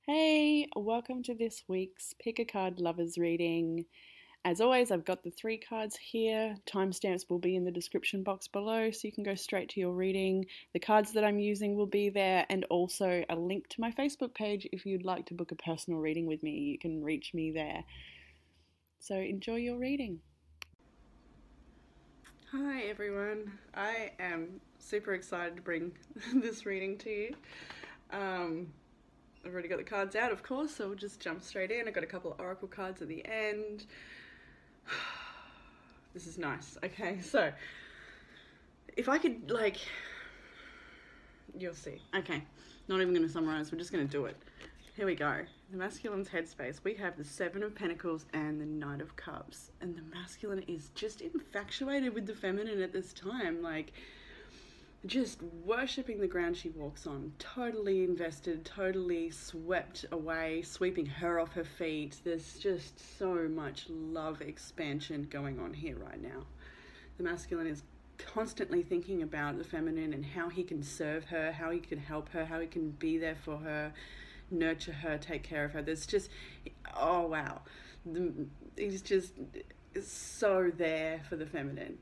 Hey, welcome to this week's Pick a Card Lovers reading. As always, I've got the three cards here. Timestamps will be in the description box below so you can go straight to your reading. The cards that I'm using will be there, and also a link to my Facebook page if you'd like to book a personal reading with me. You can reach me there. So enjoy your reading. Hi everyone, I am super excited to bring this reading to you. I've already got the cards out, of course, so we'll just jump straight in. I've got a couple of oracle cards at the end. This is nice. Okay, so if I could, you'll see. Okay, not even going to summarize, we're just going to do it. Here we go. The masculine's headspace. We have the Seven of Pentacles and the Knight of Cups. And the masculine is just infatuated with the feminine at this time. Just worshipping the ground she walks on, totally invested, totally swept away, sweeping her off her feet. There's just so much love expansion going on here right now. The masculine is constantly thinking about the feminine and how he can serve her, how he can help her, how he can be there for her, nurture her, take care of her. There's just, oh wow, he's just so there for the feminine.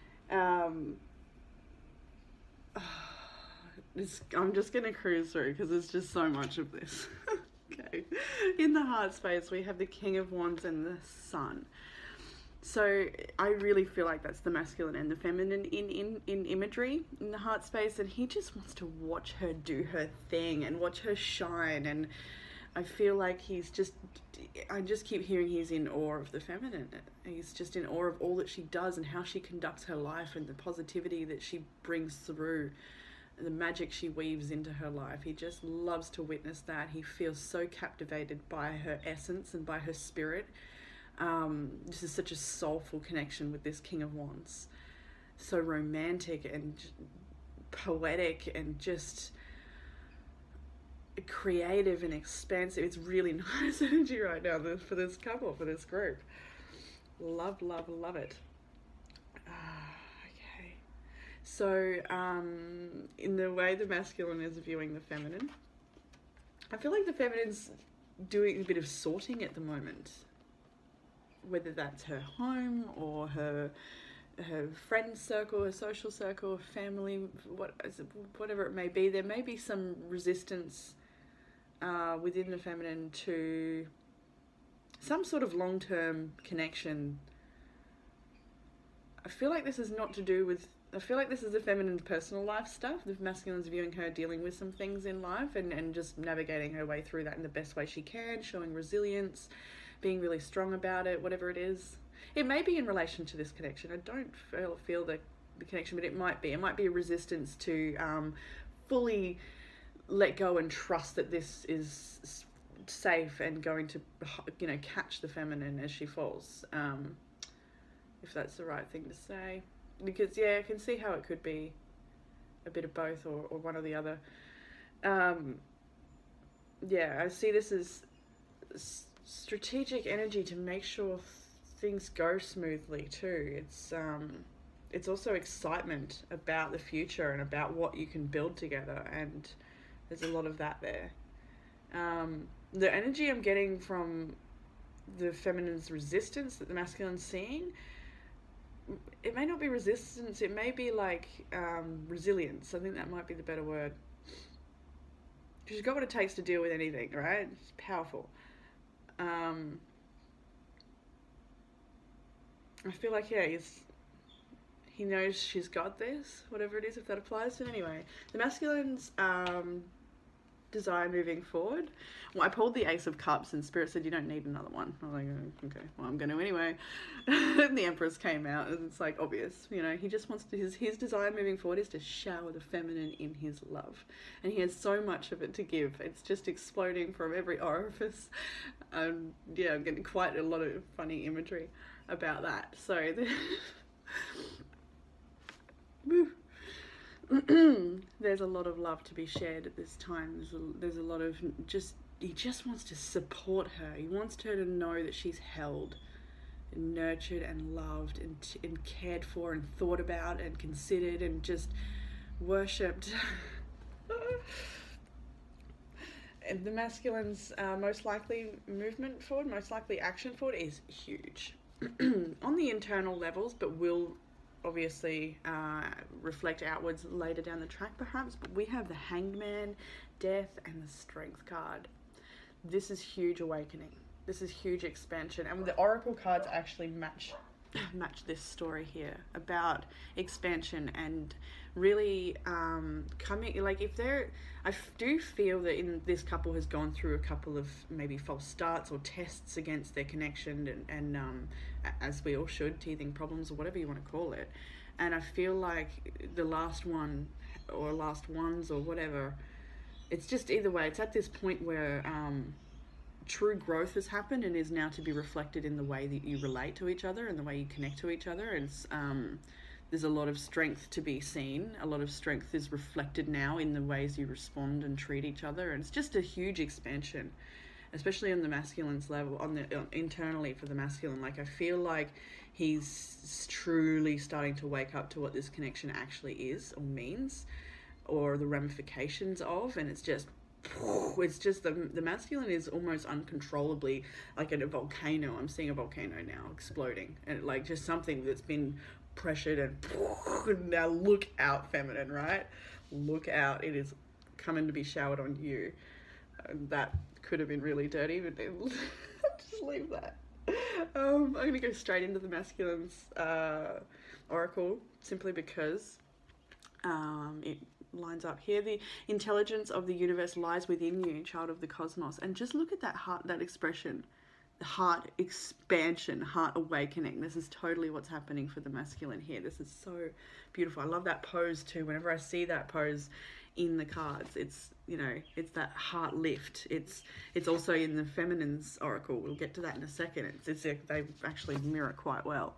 I'm just going to cruise through because there's just so much of this. Okay. In the heart space, we have the King of Wands and the Sun. So I really feel like that's the masculine and the feminine in imagery in the heart space. And he just wants to watch her do her thing and watch her shine. And I feel like I just keep hearing he's in awe of the feminine. He's just in awe of all that she does and how she conducts her life and the positivity that she brings through, the magic she weaves into her life. He just loves to witness that. He feels so captivated by her essence and by her spirit. This is such a soulful connection with this King of Wands. So romantic and poetic and just creative and expansive. It's really nice energy right now for this couple, for this group. Love, love, love it. Okay. So, in the way the masculine is viewing the feminine, I feel like the feminine's doing a bit of sorting at the moment. Whether that's her home or her friend circle, her social circle, family, whatever it may be. There may be some resistance within the feminine to some sort of long-term connection. I feel like this is not to do with, I feel like this is the feminine's personal life stuff. The masculine's viewing her dealing with some things in life and just navigating her way through that in the best way she can, showing resilience, being really strong about it, whatever it is. It may be in relation to this connection. I don't feel the connection, but it might be. It might be a resistance to fully let go and trust that this is safe and going to, catch the feminine as she falls. If that's the right thing to say. Because, yeah, I can see how it could be a bit of both or one or the other. I see this as strategic energy to make sure things go smoothly too. It's also excitement about the future and about what you can build together, and there's a lot of that there. The energy I'm getting from the feminine's resistance that the masculine's seeing, it may not be resistance, it may be resilience. I think that might be the better word. She's got what it takes to deal with anything, right? It's powerful. I feel like, he knows she's got this, whatever it is, if that applies. But anyway, the masculine's desire moving forward. Well, I pulled the Ace of Cups and Spirit said you don't need another one. I was like, okay, well, I'm going to anyway. And the Empress came out and it's obvious, he just wants to, his desire moving forward is to shower the feminine in his love. And he has so much of it to give. It's just exploding from every orifice. I'm getting quite a lot of funny imagery about that. So, there's a lot of love to be shared at this time. There's a lot of he just wants to support her. He wants her to know that she's held and nurtured and loved and cared for and thought about and considered and just worshipped. the masculine's most likely movement forward, most likely action forward is huge on the internal levels, but will obviously reflect outwards later down the track perhaps. But we have the Hangman, Death, and the Strength card. This is huge awakening. This is huge expansion, and the Oracle cards actually match this story here about expansion and really coming, like, if they're, do feel that this couple has gone through a couple of maybe false starts or tests against their connection, and as we all should, teething problems or whatever you want to call it. And I feel like the last one or last ones or whatever, it's just either way, it's at this point where true growth has happened and is now to be reflected in the way that you relate to each other and the way you connect to each other. And there's a lot of strength to be seen. A lot of strength is reflected now in the ways you respond and treat each other. And it's just a huge expansion, especially on the masculine's level, internally for the masculine. Like, I feel like he's truly starting to wake up to what this connection actually is or means, or the ramifications of, and it's just the masculine is almost uncontrollably like a volcano. I'm seeing a volcano now exploding, and like just something that's been pressured and now look out, feminine, right? Look out, it is coming to be showered on you. That could have been really dirty, but just leave that. I'm going to go straight into the masculine's oracle, simply because it lines up here. The intelligence of the universe lies within you, child of the cosmos. And just look at that heart, that expression, the heart expansion, heart awakening. This is totally what's happening for the masculine here. This is so beautiful. I love that pose too. Whenever I see that pose in the cards, it's, you know, it's that heart lift. It's also in the feminine's oracle. We'll get to that in a second. They actually mirror quite well.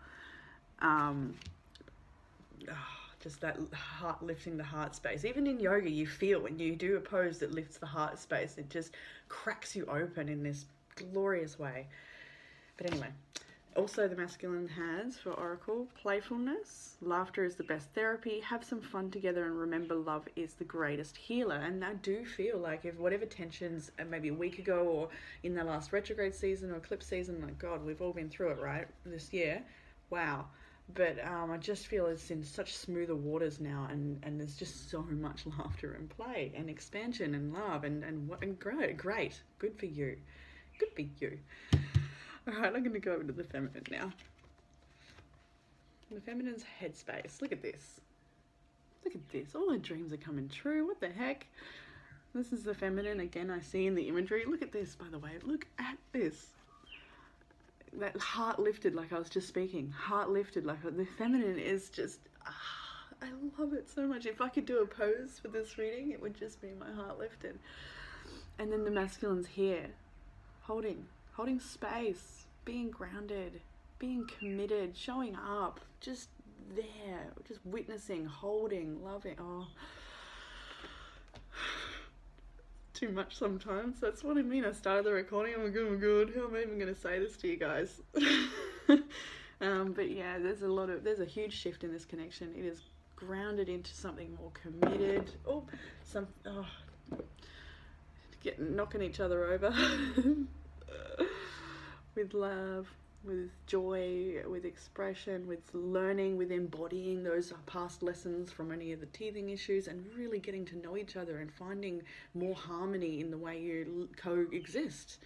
Just that heart, lifting the heart space. Even in yoga, you feel when you do a pose that lifts the heart space, it just cracks you open in this glorious way. But anyway, also the masculine has for oracle playfulness. Laughter is the best therapy. Have some fun together, and remember, love is the greatest healer. And I do feel like if whatever tensions maybe a week ago or in the last retrograde season or eclipse season, like, God, we've all been through it, right, this year. Wow. But I just feel it's in such smoother waters now, and there's just so much laughter and play and expansion and love and great. Good for you. Good for you. All right, I'm going to go over to the feminine now. The feminine's headspace. Look at this. Look at this. All her dreams are coming true. What the heck? This is the feminine again. I see in the imagery. Look at this, by the way. Look at this. That heart lifted, like I was just speaking. Heart lifted, like the feminine is just, I love it so much. If I could do a pose for this reading, it would just be my heart lifted. And then the masculine's here, holding space, being grounded, being committed, showing up, just there, just witnessing, holding, loving. Oh, too much sometimes. That's what I mean. I started the recording, I'm like, oh my god, how am I even going to say this to you guys? But yeah, there's a huge shift in this connection. It is grounded into something more committed. Knocking each other over with love, with joy, with expression, with learning, with embodying those past lessons from any of the teething issues, and really getting to know each other and finding more harmony in the way you coexist.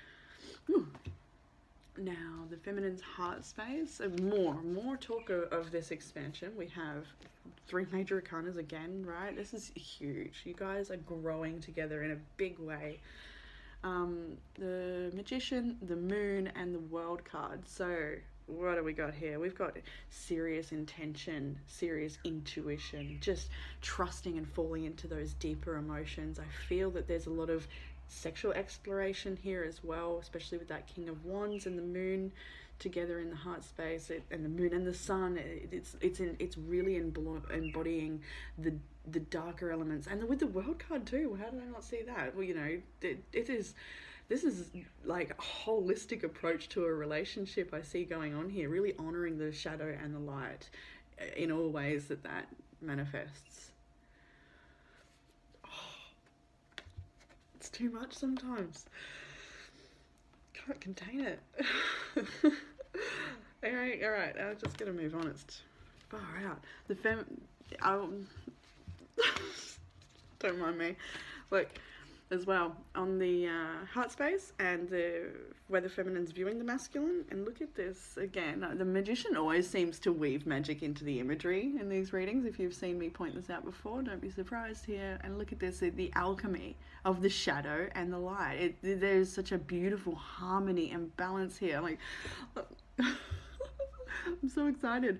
Now, the feminine's heart space, and more talk of this expansion. We have 3 major arcanas again, right? This is huge. You guys are growing together in a big way. The Magician, the Moon, and the World card. So what do we got here? We've got serious intention, serious intuition, just trusting and falling into those deeper emotions. I feel that there's a lot of sexual exploration here as well, especially with that King of Wands and the Moon together in the heart space, and the Moon and the Sun. It's really embodying the darker elements, and with the World card too. How did I not see that? Well, you know, this is like a holistic approach to a relationship I see going on here, really honoring the shadow and the light in all ways that manifests. It's too much sometimes. Can't contain it. Alright, I'm just gonna move on. It's far out. Don't mind me. Look, as well, on the heart space and where the feminine's viewing the masculine. And look at this again. The magician always seems to weave magic into the imagery in these readings. If you've seen me point this out before, don't be surprised here. And look at this, the alchemy of the shadow and the light. There's such a beautiful harmony and balance here. Like, I'm so excited.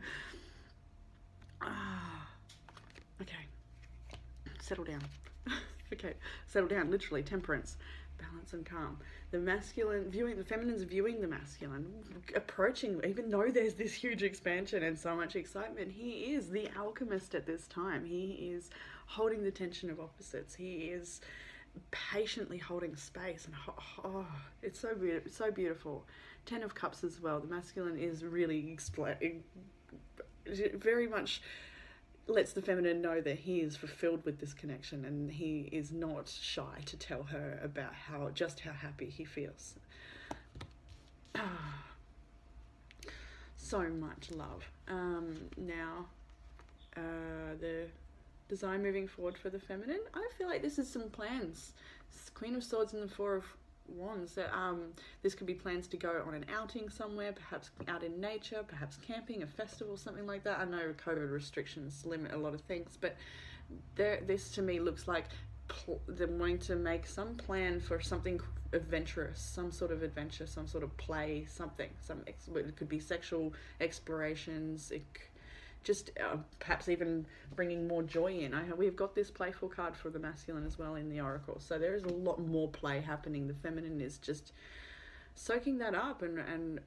Okay, settle down. Okay, settle down, literally, temperance, balance and calm. The feminine's viewing the masculine, approaching, even though there's this huge expansion and so much excitement, he is the alchemist at this time. He is holding the tension of opposites. He is patiently holding space, and it's so beautiful. 10 of Cups as well. The masculine is really very much lets the feminine know that he is fulfilled with this connection, and he is not shy to tell her about how happy he feels. So much love. Now, the design moving forward for the feminine, I feel like this is some plans. Queen of Swords and the Four of Wands. This could be plans to go on an outing somewhere, perhaps out in nature, perhaps camping, a festival, something like that. I know COVID restrictions limit a lot of things, but this to me looks like they're wanting to make some plan for something adventurous, some sort of adventure, some sort of play, something. It could be sexual explorations. Just perhaps even bringing more joy in. We've got this playful card for the masculine as well in the Oracle. So there is a lot more play happening. The feminine is just soaking that up and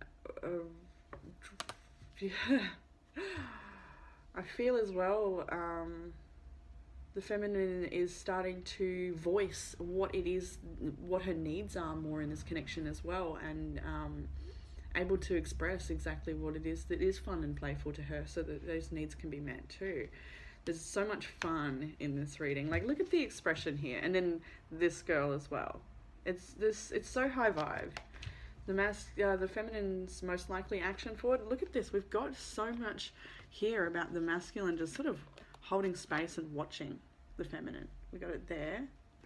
yeah. I feel as well the feminine is starting to voice what her needs are more in this connection as well, and able to express exactly what it is that is fun and playful to her, so that those needs can be met too. There's so much fun in this reading. Like, look at the expression here, and then this girl as well. It's so high vibe. The feminine's most likely action forward. Look at this. We've got so much here about the masculine just sort of holding space and watching the feminine. We got it there.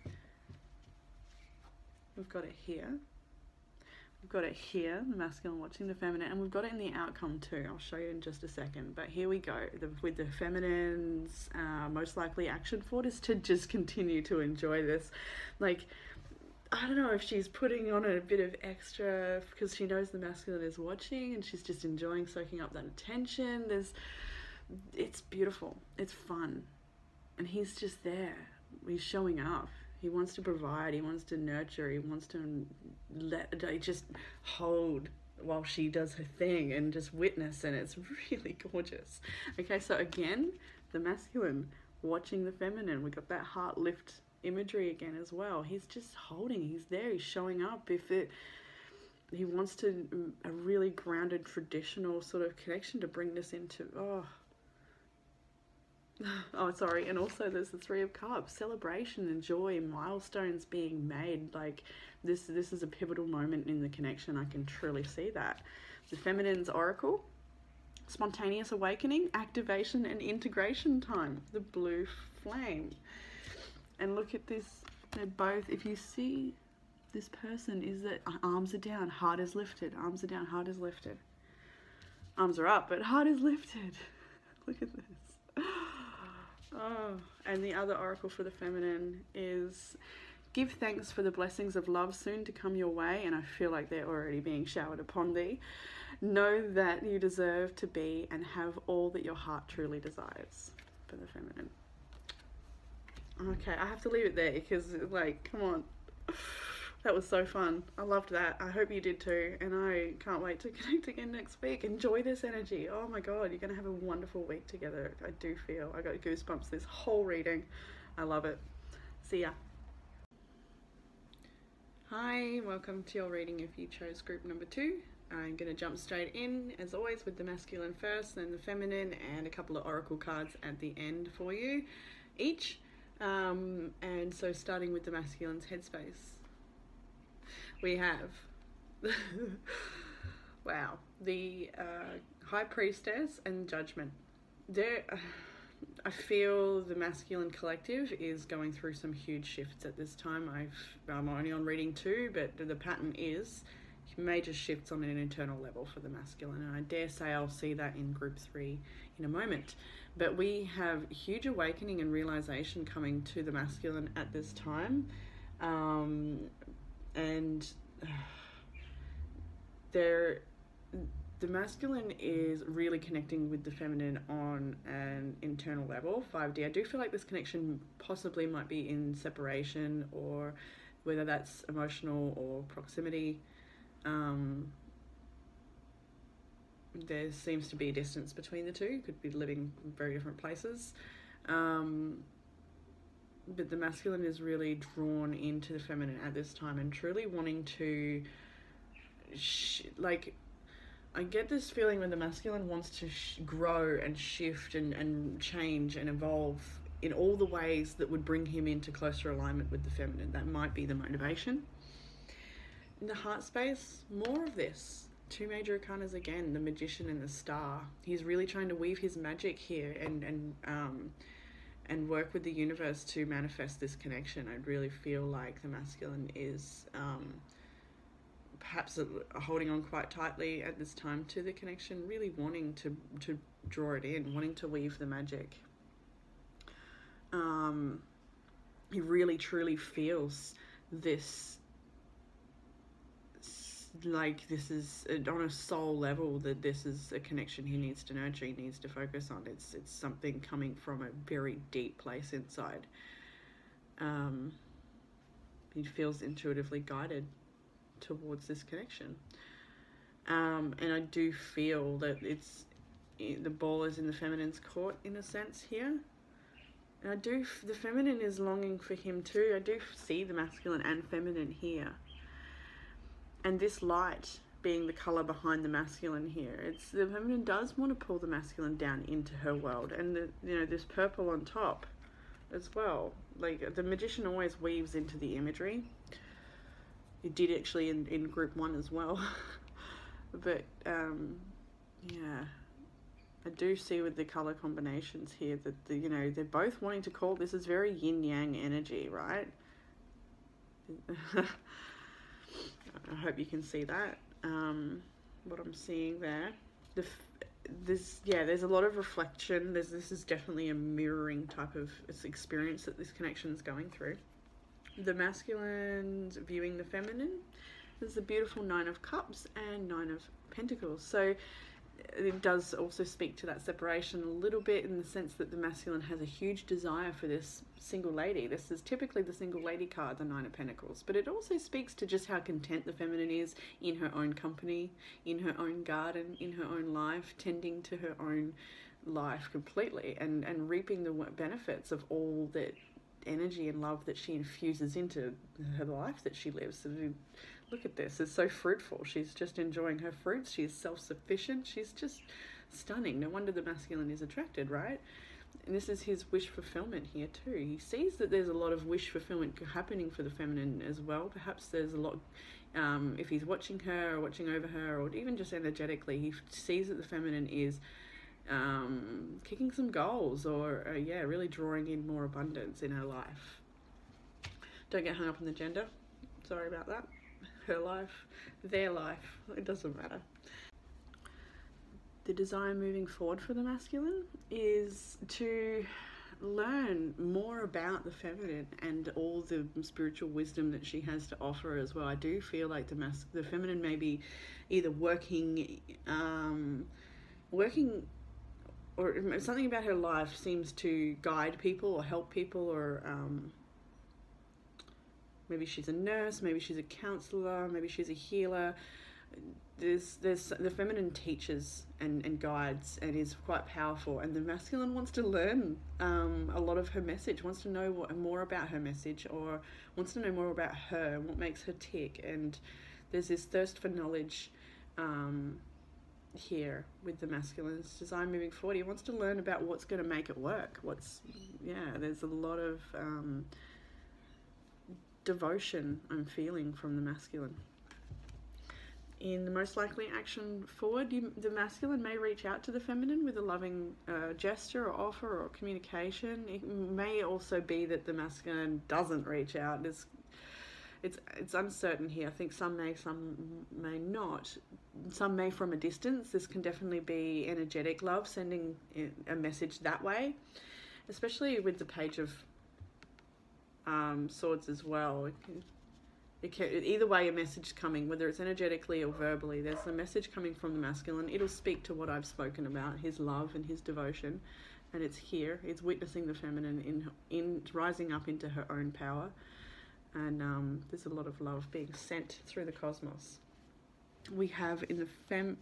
We've got it here. We've got it here, the masculine watching the feminine, and we've got it in the outcome too. I'll show you in just a second. But here we go. With the feminine's most likely action forward is to just continue to enjoy this. Like, I don't know if she's putting on a bit of extra because she knows the masculine is watching, and she's just enjoying soaking up that attention. It's beautiful. It's fun. And he's just there. He's showing up. He wants to provide, he wants to nurture, he wants to just hold while she does her thing and just witness, and it's really gorgeous. Okay, so again, the masculine watching the feminine. We got that heart lift imagery again as well. He's just holding, he's there, he's showing up. He wants to a really grounded traditional sort of connection to bring this into, sorry, and also there's the Three of Cups, celebration and joy, milestones being made. Like, this is a pivotal moment in the connection. I can truly see that. The feminine's oracle, spontaneous awakening, activation and integration time, the blue flame. And look at this, they're both, if you see this person, is that arms are down, heart is lifted, arms are down, heart is lifted. Arms are up, but heart is lifted. Look at this. And the other oracle for the feminine is give thanks for the blessings of love soon to come your way, and I feel like they're already being showered upon thee. Know that you deserve to be and have all that your heart truly desires for the feminine. Okay, I have to leave it there because, like, come on. That was so fun. I loved that. I hope you did too. And I can't wait to connect again next week. Enjoy this energy. Oh my God, you're going to have a wonderful week together. I do feel. I got goosebumps this whole reading. I love it. See ya. Hi, welcome to your reading if you chose group number 2. I'm going to jump straight in, as always, with the masculine first, then the feminine, and a couple of oracle cards at the end for you each. And so starting with the masculine's headspace, we have wow, the High Priestess and Judgment. There, I feel the masculine collective is going through some huge shifts at this time. I'm only on reading 2, but the pattern is major shifts on an internal level for the masculine, and I dare say I'll see that in group 3 in a moment. But we have huge awakening and realization coming to the masculine at this time, and the masculine is really connecting with the feminine on an internal level, 5D. I do feel like this connection possibly might be in separation, or whether that's emotional or proximity. There seems to be a distance between the two. Could be living in very different places. But the masculine is really drawn into the feminine at this time and truly wanting to I get this feeling when the masculine wants to grow and shift and change and evolve in all the ways that would bring him into closer alignment with the feminine. That might be the motivation. In the heart space, more of this. 2 major arcanas again, the Magician and the Star. He's really trying to weave his magic here and work with the universe to manifest this connection. I really feel like the masculine is perhaps holding on quite tightly at this time to the connection, really wanting to draw it in, wanting to weave the magic. He really truly feels this, like this is on a soul level, that this is a connection he needs to nurture, he needs to focus on. It's something coming from a very deep place inside. He feels intuitively guided towards this connection, and I do feel that the ball is in the feminine's court in a sense here, and the feminine is longing for him too. I do see the masculine and feminine here, and this light being the color behind the masculine here. It's the feminine does want to pull the masculine down into her world, and this purple on top as well. Like the Magician always weaves into the imagery. It did actually in group 1 as well. But yeah, I do see with the color combinations here that they're both wanting to call this is very yin yang energy, right? I hope you can see that. What I'm seeing there. There's a lot of reflection. This is definitely a mirroring type of experience that this connection is going through. The masculine's viewing the feminine. There's the beautiful 9 of Cups and 9 of Pentacles. So it does also speak to that separation a little bit, in the sense that the masculine has a huge desire for this single lady. This is typically the single lady card, the 9 of Pentacles. But it also speaks to just how content the feminine is in her own company, in her own garden, in her own life, tending to her own life completely, and reaping the benefits of all that energy and love that she infuses into her life that she lives. So look at this, it's so fruitful. She's just enjoying her fruits. She's self-sufficient. She's just stunning. No wonder the masculine is attracted, right? And this is his wish fulfillment here too. He sees that there's a lot of wish fulfillment happening for the feminine as well. Perhaps there's a lot, if he's watching her or watching over her, or even just energetically, he sees that the feminine is kicking some goals, or really drawing in more abundance in her life. Don't get hung up on the gender. Sorry about that. Her life, their life, it doesn't matter. The desire moving forward for the masculine is to learn more about the feminine and all the spiritual wisdom that she has to offer as well. I do feel like the feminine may be either working or something about her life seems to guide people or help people, or maybe she's a nurse, maybe she's a counselor, maybe she's a healer. There's the feminine teaches and guides and is quite powerful, and the masculine wants to learn a lot of her message, wants to know more about her message, or wants to know more about her and what makes her tick. And there's this thirst for knowledge here with the masculine's design moving forward. He wants to learn about what's going to make it work. There's a lot of devotion I'm feeling from the masculine. In the most likely action forward, the masculine may reach out to the feminine with a loving gesture or offer or communication. It may also be that the masculine doesn't reach out. It's uncertain here. I think some may not. Some may from a distance. This can definitely be energetic love, sending a message that way, especially with the Page of Swords as well. Either way, a message coming, whether it's energetically or verbally, there's a message coming from the masculine. It'll speak to what I've spoken about, his love and his devotion, and it's here. It's witnessing the feminine in rising up into her own power, and there's a lot of love being sent through the cosmos. We have in the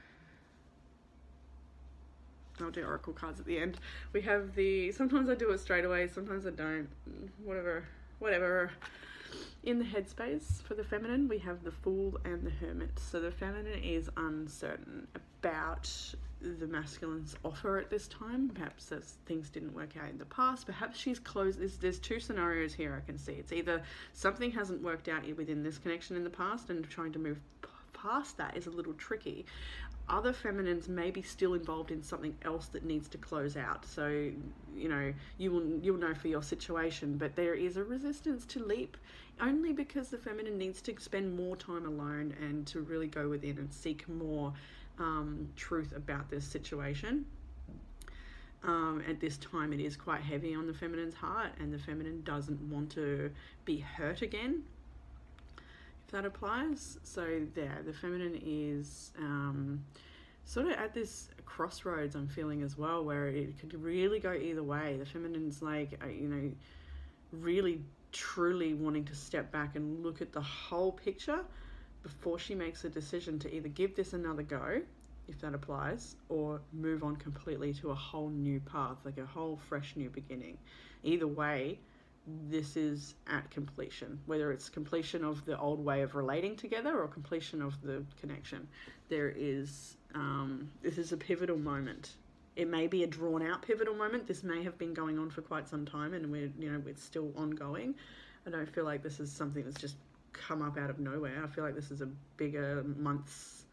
I'll do oracle cards at the end. We have sometimes I do it straight away, sometimes I don't. Whatever. In the headspace for the feminine, we have the Fool and the Hermit. So the feminine is uncertain about the masculine's offer at this time. Perhaps things didn't work out in the past. Perhaps she's closed. There's two scenarios here I can see. It's either something hasn't worked out within this connection in the past, and trying to move past that is a little tricky. Other feminines may be still involved in something else that needs to close out. So, you'll know for your situation, but there is a resistance to leap, only because the feminine needs to spend more time alone and to really go within and seek more truth about this situation. At this time, it is quite heavy on the feminine's heart, and the feminine doesn't want to be hurt again, if that applies. So there, the feminine is sort of at this crossroads, I'm feeling as well, where it could really go either way. The feminine's like, really truly wanting to step back and look at the whole picture before she makes a decision to either give this another go, if that applies, or move on completely to a whole new path, like a whole fresh new beginning. Either way, this is at completion, whether it's completion of the old way of relating together or completion of the connection. This is a pivotal moment. It may be a drawn out pivotal moment. This may have been going on for quite some time, and we're still ongoing. I don't feel like this is something that's just come up out of nowhere. I feel like this is a bigger months.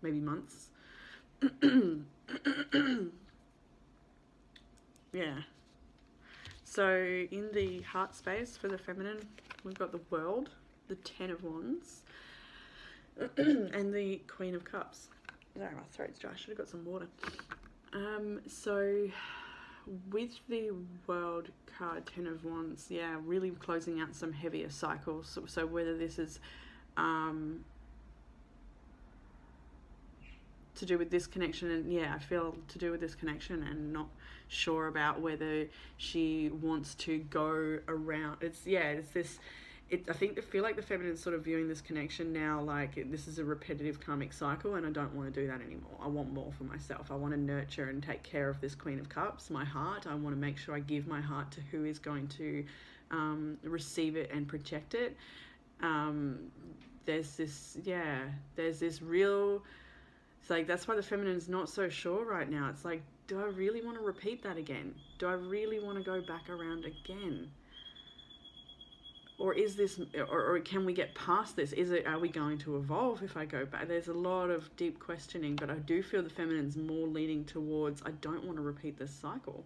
Yeah. So in the heart space for the feminine, we've got the World, the Ten of Wands, and the Queen of Cups. Sorry, my throat's dry. I should have got some water. So with the World card, Ten of Wands, yeah, really closing out some heavier cycles. So whether this is to do with this connection, and yeah, I feel to do with this connection, and not sure about whether she wants to go around. I feel like the feminine is sort of viewing this connection now like this is a repetitive karmic cycle, and I don't want to do that anymore. I want more for myself. I want to nurture and take care of this Queen of Cups, my heart. I want to make sure I give my heart to who is going to receive it and protect it. There's this real... It's like, that's why the feminine is not so sure right now. It's like, do I really want to repeat that again? Do I really want to go back around again? Or is this, or can we get past this? Are we going to evolve if I go back? There's a lot of deep questioning, but I do feel the feminine's more leaning towards, I don't want to repeat this cycle.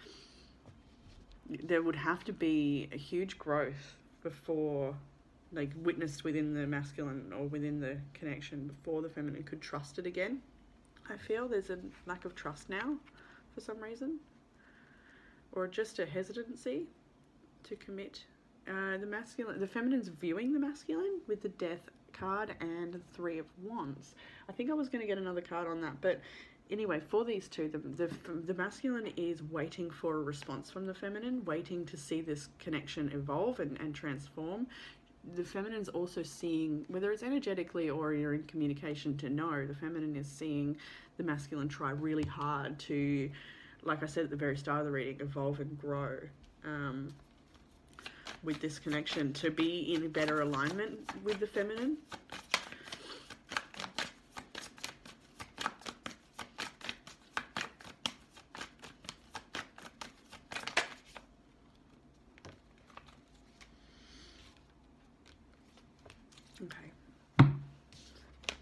There would have to be a huge growth before, like witnessed within the masculine or within the connection, before the feminine could trust it again. I feel there's a lack of trust now for some reason, or just a hesitancy to commit. The feminine's viewing the masculine with the Death card and the Three of Wands. I think I was going to get another card on that, but anyway, for these two, the masculine is waiting for a response from the feminine, waiting to see this connection evolve and transform. The feminine's also seeing, whether it's energetically or you're in communication to know, the feminine is seeing the masculine try really hard to, like I said at the very start of the reading, evolve and grow with this connection, to be in better alignment with the feminine.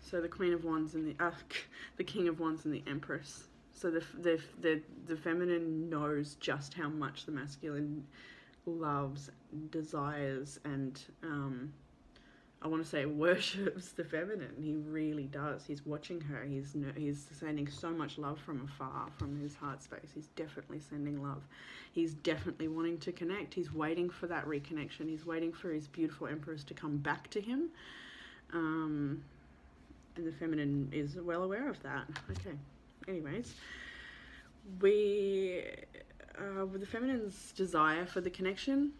So the Queen of Wands and the King of Wands and the Empress. So the feminine knows just how much the masculine loves, desires, and I want to say worships the feminine. He really does. He's watching her. He's sending so much love from afar, from his heart space. He's definitely sending love. He's definitely wanting to connect. He's waiting for that reconnection. He's waiting for his beautiful Empress to come back to him. And the feminine is well aware of that. Okay. Anyways, with the feminine's desire for the connection,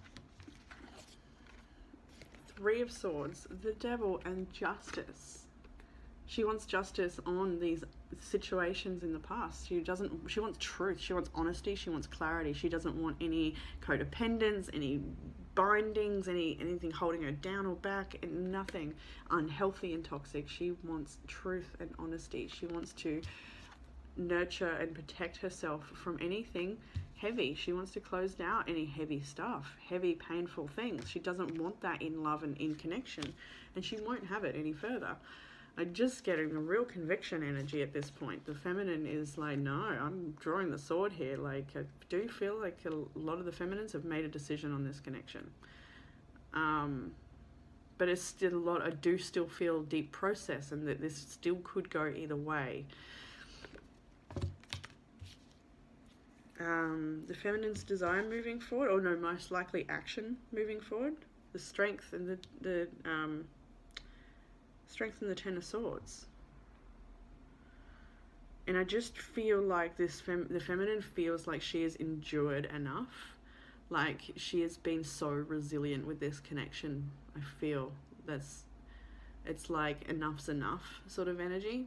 Three of Swords, the Devil, and Justice. She wants justice on these situations in the past. She wants truth. She wants honesty. She wants clarity. She doesn't want any codependence, any bindings, anything holding her down or back, and nothing unhealthy and toxic. She wants truth and honesty. She wants to nurture and protect herself from anything heavy. She wants to close out any heavy stuff, heavy, painful things. She doesn't want that in love and in connection, and she won't have it any further. I'm just getting a real conviction energy at this point. The feminine is like, no, I'm drawing the sword here. Like, I do feel like a lot of the feminines have made a decision on this connection. But it's still a lot. I do still feel deep process, and that this still could go either way. The feminine's desire moving forward, or no, most likely action moving forward. The strength and the strength and the Ten of Swords. And I just feel like the feminine feels like she has endured enough. Like she has been so resilient with this connection. I feel it's like enough's enough sort of energy.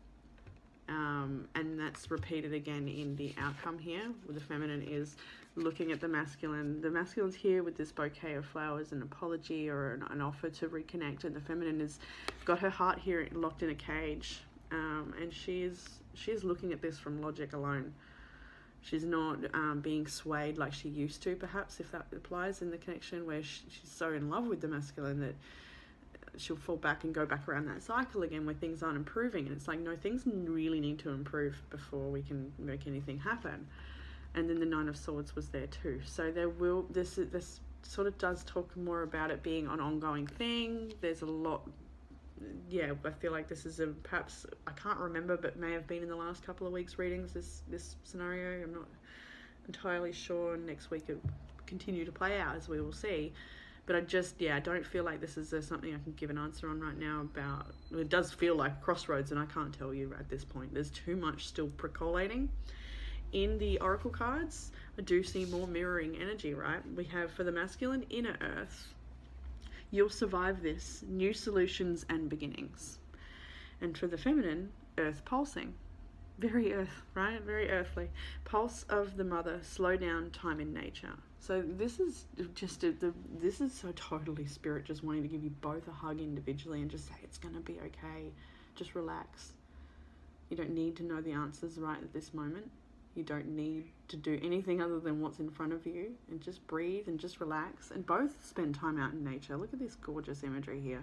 And that's repeated again in the outcome here, where the feminine is looking at the masculine. The masculine's here with this bouquet of flowers, an apology or an offer to reconnect, and the feminine has got her heart here locked in a cage, and she is looking at this from logic alone. She's not being swayed like she used to, perhaps, if that applies in the connection, where she's so in love with the masculine that she'll fall back and go back around that cycle again where things aren't improving. And it's like, no, things really need to improve before we can make anything happen. And then the Nine of Swords was there too. So this sort of does talk more about it being an ongoing thing. There's a lot, yeah, I feel like this is perhaps, I can't remember, but may have been in the last couple of weeks' readings, this scenario. I'm not entirely sure. Next week it will continue to play out, as we will see. But I don't feel like this is something I can give an answer on right now about. It does feel like a crossroads, and I can't tell you at this point. There's too much still percolating. In the oracle cards, I do see more mirroring energy, right? We have, for the masculine, inner earth. You'll survive this. New solutions and beginnings. And for the feminine, earth pulsing. Very earth, right? Very earthly. Pulse of the mother, slow down, time in nature. So this is just this is so totally spirit just wanting to give you both a hug individually and just say it's going to be okay. Just relax. You don't need to know the answers right at this moment. You don't need to do anything other than what's in front of you, and just breathe and just relax, and both spend time out in nature. Look at this gorgeous imagery here.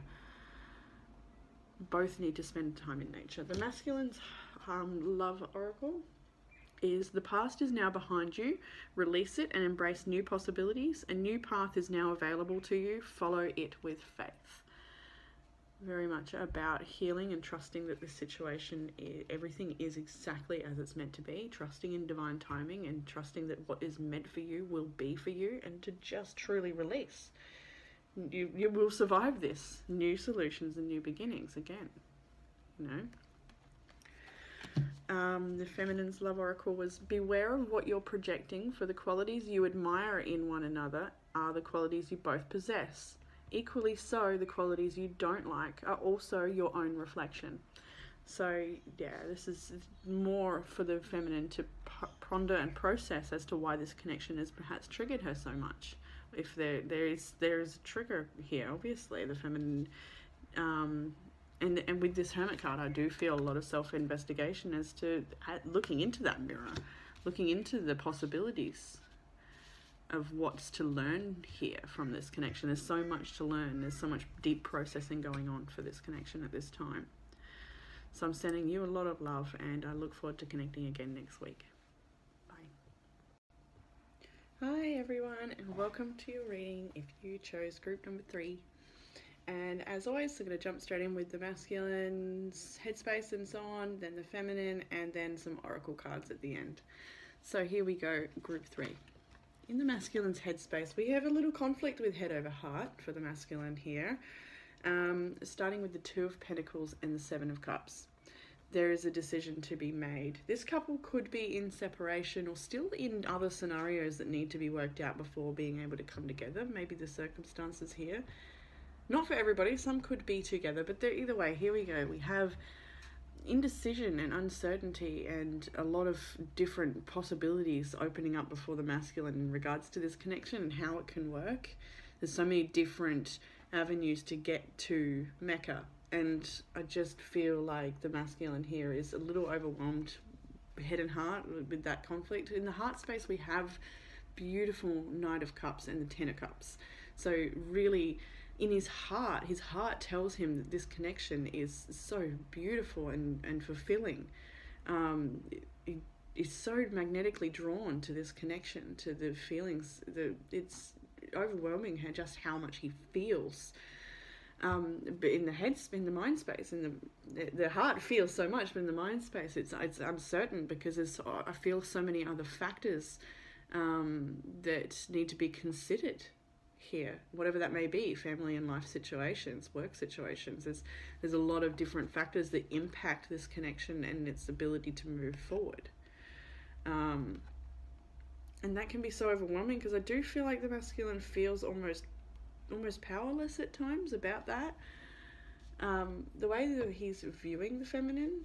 Both need to spend time in nature. The masculine's love oracle is: the past is now behind you. Release it and embrace new possibilities. A new path is now available to you. Follow it with faith. Very much about healing and trusting that this situation, everything is exactly as it's meant to be. Trusting in divine timing and trusting that what is meant for you will be for you, and to just truly release. You will survive this. New solutions and new beginnings again, you know. The feminine's love oracle was: beware of what you're projecting, for the qualities you admire in one another are the qualities you both possess. Equally so, the qualities you don't like are also your own reflection. So yeah, this is more for the feminine to ponder and process as to why this connection has perhaps triggered her so much. If there is a trigger here, obviously the feminine, and with this Hermit card, I do feel a lot of self-investigation as to looking into that mirror, looking into the possibilities of what's to learn here from this connection. There's so much to learn. There's so much deep processing going on for this connection at this time. So I'm sending you a lot of love, and I look forward to connecting again next week. Bye. Hi everyone, and welcome to your reading if you chose group number 3. And as always, I'm going to jump straight in with the masculine's headspace and so on, then the feminine, and then some oracle cards at the end. So here we go, group 3. In the masculine's headspace, we have a little conflict with head over heart for the masculine here, starting with the 2 of Pentacles and the 7 of Cups. There is a decision to be made. This couple could be in separation or still in other scenarios that need to be worked out before being able to come together. Maybe the circumstances here. Not for everybody, some could be together, but either way, here we go. We have indecision and uncertainty and a lot of different possibilities opening up before the masculine in regards to this connection and how it can work. There's so many different avenues to get to Mecca, and I just feel like the masculine here is a little overwhelmed, head and heart, with that conflict. In the heart space, we have beautiful Knight of Cups and the Ten of Cups. So really, in his heart tells him that this connection is so beautiful and fulfilling. He is so magnetically drawn to this connection, to the feelings. It's overwhelming how much he feels. But in the mind space, in the heart feels so much, but in the mind space, it's uncertain because I feel so many other factors that need to be considered here, whatever that may be, family and life situations, work situations. There's a lot of different factors that impact this connection and its ability to move forward. And that can be so overwhelming because I do feel like the masculine feels almost powerless at times about that. The way that he's viewing the feminine,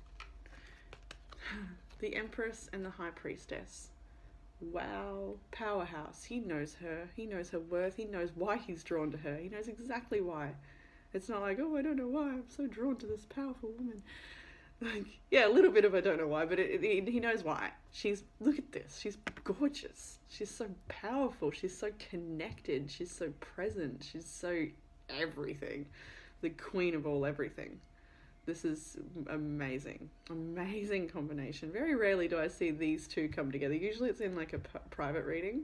the Empress and the High Priestess. Wow, powerhouse. He knows her. He knows her worth. He knows why he's drawn to her. He knows exactly why. It's not like, oh, I don't know why I'm so drawn to this powerful woman. Like, yeah, a little bit of I don't know why, but he knows why. Look at this. She's gorgeous. She's so powerful. She's so connected. She's so present. She's so everything. The queen of all everything. This is amazing. Amazing combination. Very rarely do I see these two come together. Usually it's in like a private reading.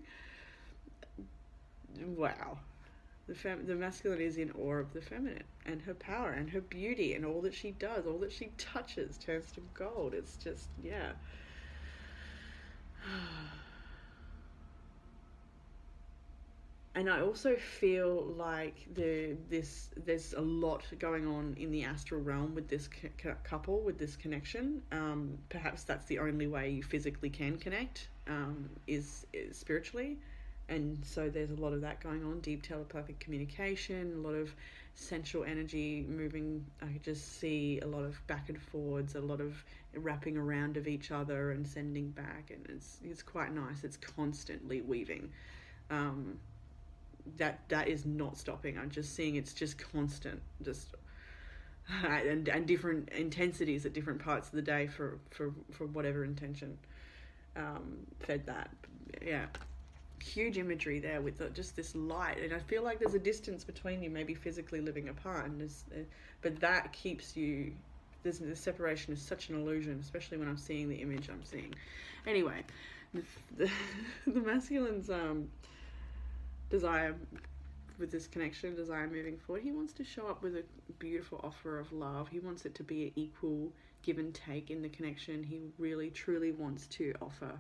Wow. The masculine is in awe of the feminine and her power and her beauty and all that she does, all that she touches turns to gold. It's just, yeah. And I also feel like there's a lot going on in the astral realm with this couple, with this connection. Perhaps that's the only way you physically can connect, is spiritually. And so there's a lot of that going on, deep telepathic communication, a lot of sensual energy moving. I could just see a lot of back and forwards, a lot of wrapping around of each other and sending back. And it's quite nice. It's constantly weaving. That is not stopping. I'm just seeing it's just constant, and different intensities at different parts of the day for whatever intention fed that. Yeah, huge imagery there with just this light, and I feel like there's a distance between you, maybe physically living apart, and but that keeps you. The separation is such an illusion, especially when I'm seeing the image I'm seeing. Anyway, the masculine's desire with this connection, desire moving forward, he wants to show up with a beautiful offer of love. He wants it to be an equal give and take in the connection. He really truly wants to offer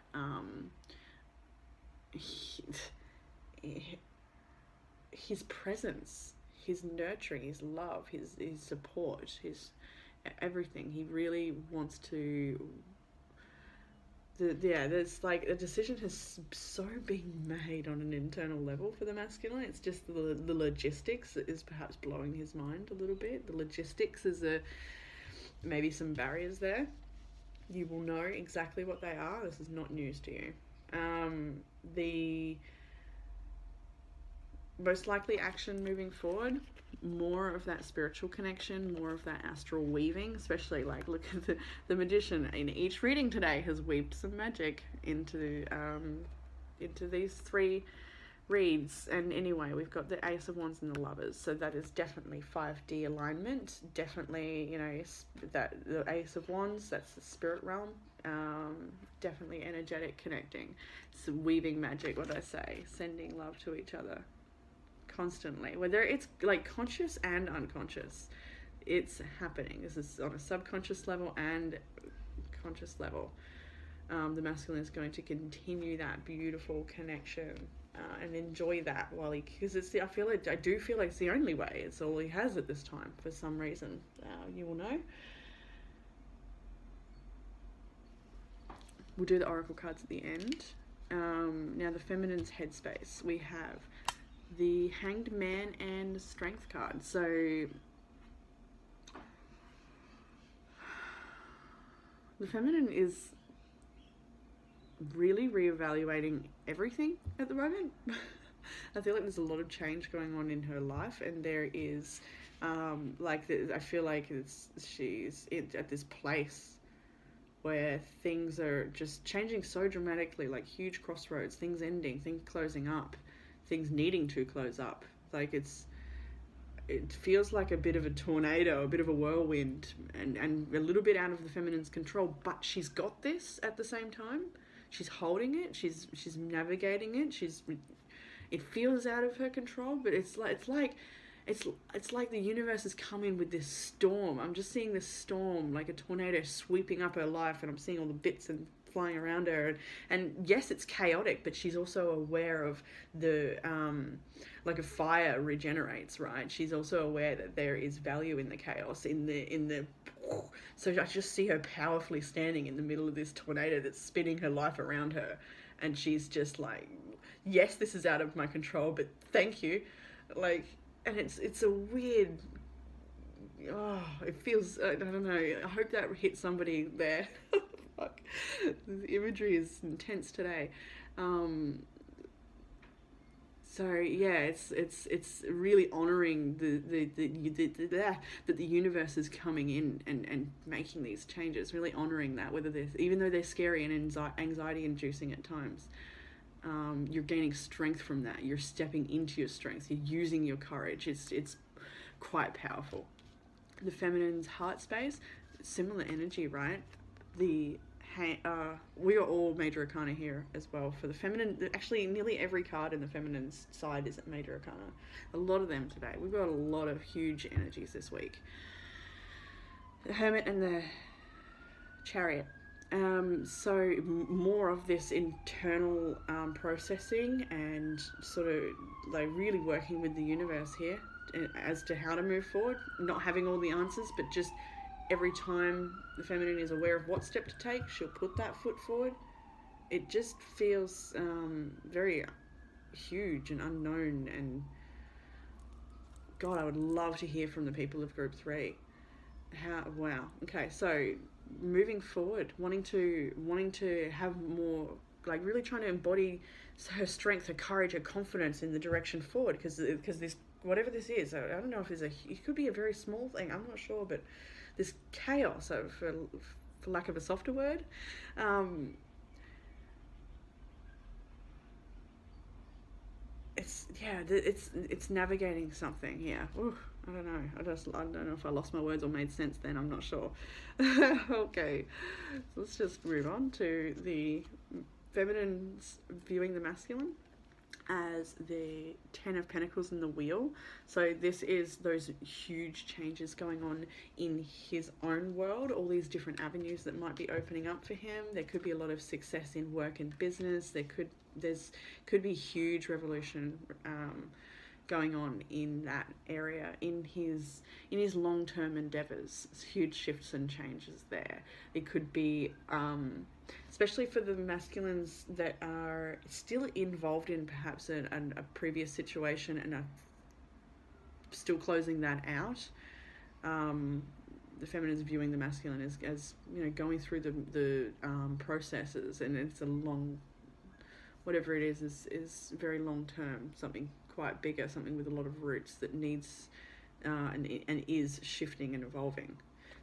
his presence, his nurturing, his love, his support, his everything. He really wants to. There's like a decision has so been made on an internal level for the masculine. It's just the logistics is perhaps blowing his mind a little bit. The logistics is maybe some barriers there. You will know exactly what they are. This is not news to you. The most likely action moving forward, more of that spiritual connection, more of that astral weaving, especially like look at the magician in each reading today has weaved some magic into these three reads, and anyway, we've got the Ace of Wands and the Lovers, so that is definitely 5D alignment. Definitely, you know, that the Ace of Wands, that's the spirit realm. Definitely energetic connecting. So weaving magic, what I say, sending love to each other constantly, whether it's like conscious and unconscious, it's happening. This is on a subconscious level and conscious level. The masculine is going to continue that beautiful connection and enjoy that while because I do feel like it's the only way. It's all he has at this time for some reason. You will know. We'll do the oracle cards at the end. Now the feminine's headspace. We have the Hanged Man and the Strength card. So the feminine is really reevaluating everything at the moment. I feel like there's a lot of change going on in her life, and there is I feel like she's at this place where things are just changing so dramatically, like huge crossroads, things ending, things closing up, things needing to close up. Like it feels like a bit of a tornado, a bit of a whirlwind, and a little bit out of the feminine's control, but she's got this at the same time. She's holding it, she's navigating it, it feels out of her control, but it's like the universe has come in with this storm. I'm just seeing this storm, like a tornado sweeping up her life, and I'm seeing all the bits and flying around her, and yes, it's chaotic, but she's also aware of the like a fire regenerates, right? She's also aware that there is value in the chaos, in the so I just see her powerfully standing in the middle of this tornado that's spinning her life around her, and she's just like, yes, this is out of my control, but thank you. Like, and it's a weird, it feels, I don't know, I hope that hit somebody there. Fuck, the imagery is intense today. So yeah, it's really honouring that the universe is coming in and making these changes, really honouring that, whether even though they're scary and anxiety inducing at times. You're gaining strength from that. You're stepping into your strength. You're using your courage. It's quite powerful. The feminine's heart space, similar energy, right? We are all major arcana here as well. For the feminine, actually nearly every card in the feminine's side is at major arcana. A lot of them today. We've got a lot of huge energies this week. The Hermit and the Chariot. So more of this internal processing and sort of like really working with the universe here as to how to move forward, not having all the answers, but just every time the feminine is aware of what step to take, she'll put that foot forward. It just feels very huge and unknown, and God, I would love to hear from the people of group 3. Wow. Okay, so moving forward, wanting to have more, like really trying to embody her strength, her courage, her confidence in the direction forward, because this, whatever this is, I don't know if it could be a very small thing, I'm not sure, but this chaos, for lack of a softer word, it's navigating something. Yeah. Ooh, I don't know. I don't know if I lost my words or made sense then. I'm not sure. Okay, so let's just move on to the feminine's viewing the masculine as the 10 of Pentacles and the Wheel. So this is those huge changes going on in his own world, all these different avenues that might be opening up for him. There could be a lot of success in work and business. There could be huge revolution going on in that area, in his long-term endeavors. Huge shifts and changes there. It could be especially for the masculines that are still involved in perhaps a previous situation and are still closing that out. The feminine is viewing the masculine as you know, going through the processes, and it's a long, whatever it is very long term, something quite bigger, something with a lot of roots that needs and is shifting and evolving.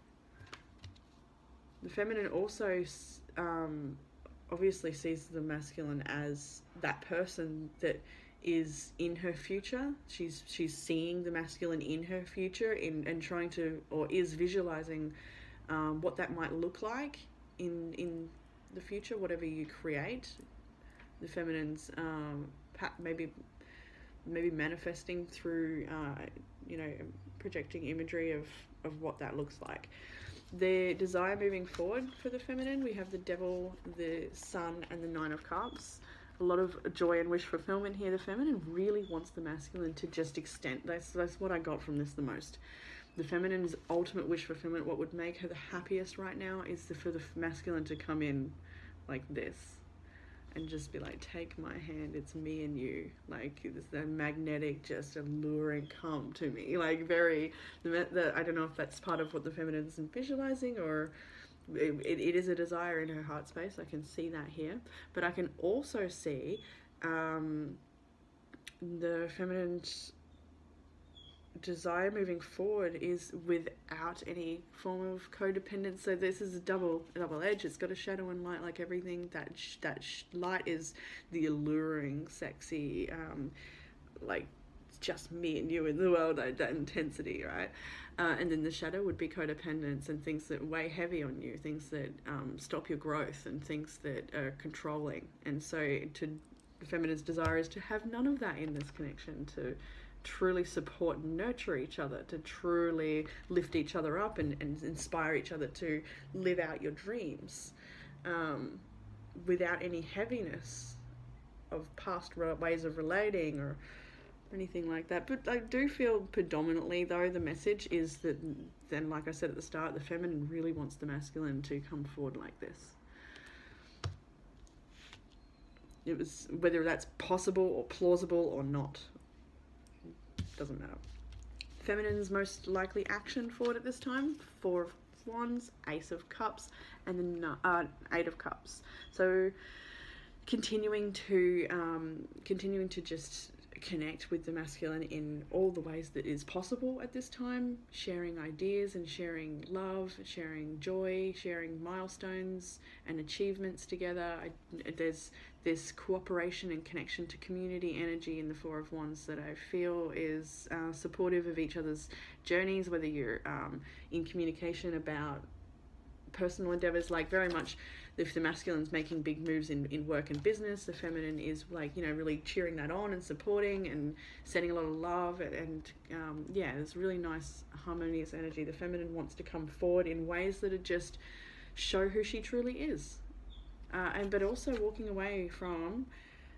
The feminine also obviously sees the masculine as that person that is in her future. She's seeing the masculine in her future, and trying to, or is visualizing what that might look like in the future, whatever you create. The feminine's maybe manifesting through projecting imagery of what that looks like. The desire moving forward for the feminine, we have the Devil, the Sun, and the Nine of Cups. A lot of joy and wish fulfillment here. The feminine really wants the masculine to just extend. That's what I got from this the most. The feminine's ultimate wish fulfillment, what would make her the happiest right now, is for the masculine to come in like this and just be like, take my hand, it's me and you. Like, it's the magnetic, just alluring come to me. Like, very, I don't know if that's part of what the feminine is visualizing, or it is a desire in her heart space. I can see that here. But I can also see the feminine's desire moving forward is without any form of codependence. So this is a double edge. It's got a shadow and light, like everything. That light is the alluring, sexy, like it's just me and you in the world, that intensity, right? And then the shadow would be codependence and things that weigh heavy on you, things that stop your growth, and things that are controlling. And so the feminine's desire is to have none of that in this connection, to truly support and nurture each other, to truly lift each other up and inspire each other to live out your dreams without any heaviness of past ways of relating or anything like that. But I do feel predominantly, though, the message is that, then, like I said at the start, the feminine really wants the masculine to come forward like this. It was, whether that's possible or plausible or not, doesn't matter. Feminine's most likely action forward at this time: Four of Wands, Ace of Cups, and then Eight of Cups. So continuing to just connect with the masculine in all the ways that is possible at this time, sharing ideas and sharing love, sharing joy, sharing milestones and achievements together. There's this cooperation and connection to community energy in the Four of Wands that I feel is supportive of each other's journeys, whether you're in communication about personal endeavors, like very much if the masculine's making big moves in work and business, the feminine is like, really cheering that on and supporting and sending a lot of love, and yeah, there's really nice harmonious energy. The feminine wants to come forward in ways that are just show who she truly is, but also walking away from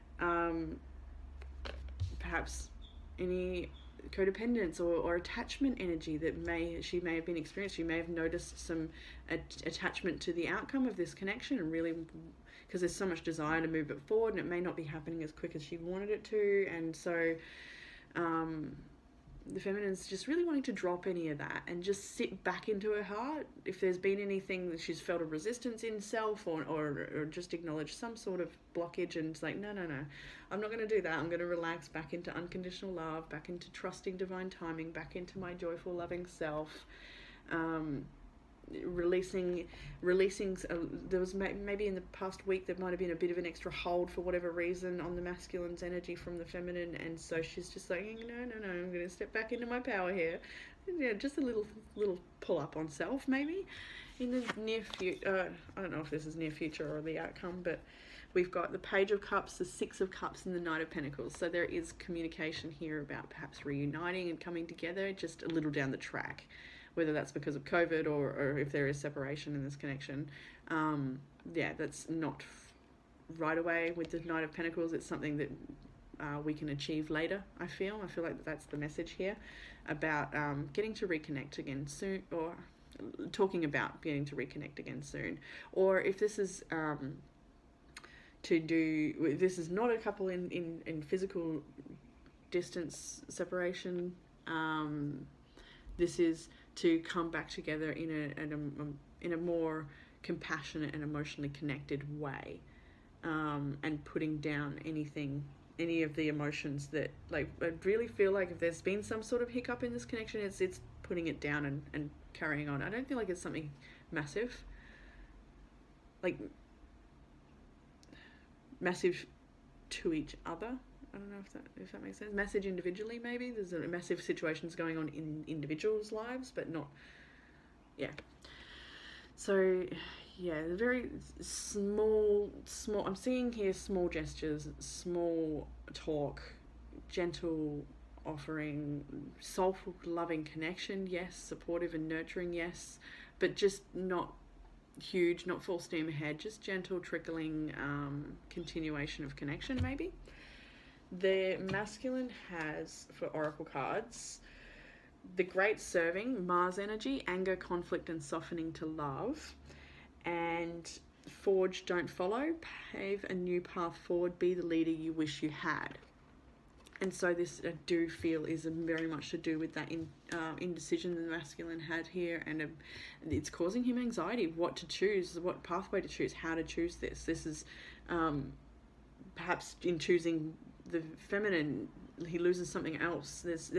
perhaps any codependence or attachment energy that she may have been experiencing. She may have noticed some attachment to the outcome of this connection, and really, because there's so much desire to move it forward, and it may not be happening as quick as she wanted it to, and so the feminine's just really wanting to drop any of that and just sit back into her heart. If there's been anything that she's felt a resistance in self, or just acknowledge some sort of blockage, and it's like, no, I'm not going to do that. I'm going to relax back into unconditional love, back into trusting divine timing, back into my joyful, loving self. Releasing there was maybe in the past week there might have been a bit of an extra hold for whatever reason on the masculine's energy from the feminine, and so she's just like, no, I'm going to step back into my power here. Just a little pull up on self maybe in the near future. I don't know if this is near future or the outcome, but we've got the Page of Cups, the Six of Cups, and the Knight of Pentacles. So there is communication here about perhaps reuniting and coming together just a little down the track, whether that's because of COVID or if there is separation in this connection. Yeah, that's not right away with the Knight of Pentacles. It's something that we can achieve later, I feel like that's the message here, about getting to reconnect again soon, or talking about getting to reconnect again soon. Or if this is this is not a couple in physical distance separation, this is to come back together in a more compassionate and emotionally connected way, and putting down any of the emotions that, like, I really feel like if there's been some sort of hiccup in this connection, it's putting it down and carrying on. I don't feel like it's something massive, like massive to each other. I don't know if that makes sense. Message individually, maybe. There's a massive situations going on in individuals' lives, but not, yeah. So, yeah, very small, I'm seeing here small gestures, small talk, gentle offering, soulful, loving connection, yes, supportive and nurturing, yes, but just not huge, not full steam ahead, just gentle, trickling continuation of connection, maybe. The masculine has, for oracle cards, the great serving, Mars energy, anger, conflict, and softening to love. And forge, don't follow, pave a new path forward, be the leader you wish you had. And so this, I do feel, is very much to do with that indecision the masculine had here, and it's causing him anxiety, what to choose, what pathway to choose, how to choose this. This is perhaps in choosing the feminine, he loses something else. There's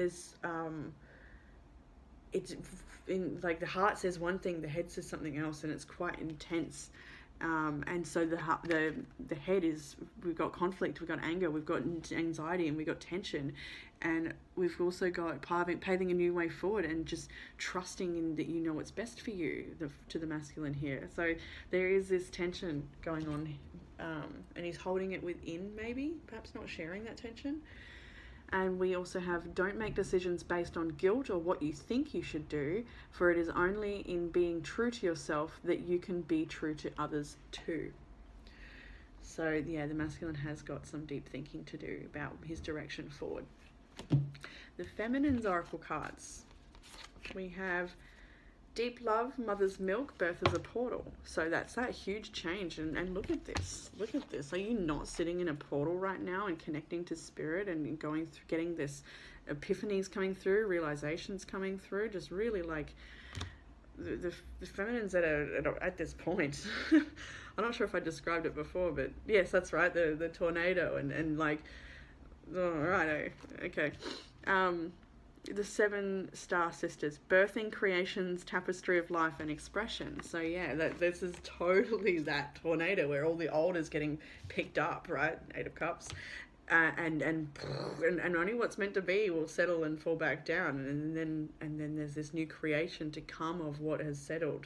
it's in, like, the heart says one thing, the head says something else, and it's quite intense. And so the head is, we've got conflict, we've got anger, we've got anxiety, and we've got tension, and we've also got paving a new way forward and just trusting in that you know what's best for you, to the masculine here. So there is this tension going on, and he's holding it within, maybe, perhaps not sharing that tension. And we also have, don't make decisions based on guilt or what you think you should do, for it is only in being true to yourself that you can be true to others too. So yeah, the masculine has got some deep thinking to do about his direction forward. The feminine's oracle cards. We have deep love, mother's milk, birth is a portal. So that's that huge change. And look at this. Look at this. Are you not sitting in a portal right now and connecting to spirit and going through, getting this epiphanies coming through, realizations coming through? Just really, like, the feminines at this point. I'm not sure if I described it before, but yes, that's right. The tornado and like, oh, right. Okay. The 7 star sisters, birthing, creations, tapestry of life and expression. So yeah, this is totally that tornado where all the old is getting picked up, right? 8 of Cups, and only what's meant to be will settle and fall back down, and then there's this new creation to come of what has settled.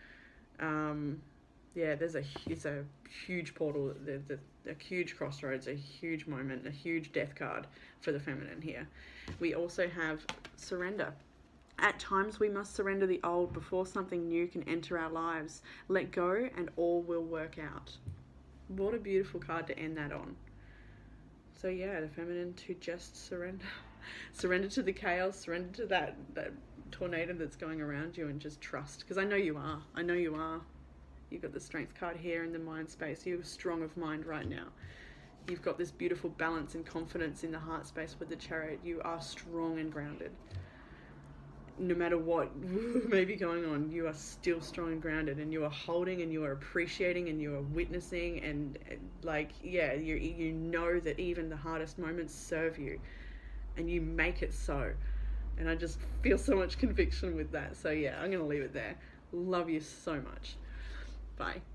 Yeah, it's a huge portal, a huge crossroads, a huge moment, a huge death card for the feminine here. We also have surrender. At times we must surrender the old before something new can enter our lives. Let go and all will work out. What a beautiful card to end that on. So yeah, the feminine to just surrender. Surrender to the chaos, surrender to that tornado that's going around you, and just trust. Because I know you are. I know you are. You've got the strength card here in the mind space. You're strong of mind right now. You've got this beautiful balance and confidence in the heart space with the Chariot. You are strong and grounded. No matter what may be going on, you are still strong and grounded, and you are holding, and you are appreciating, and you are witnessing, and like, yeah, you know that even the hardest moments serve you, and you make it so. And I just feel so much conviction with that. So yeah, I'm going to leave it there. Love you so much. Bye.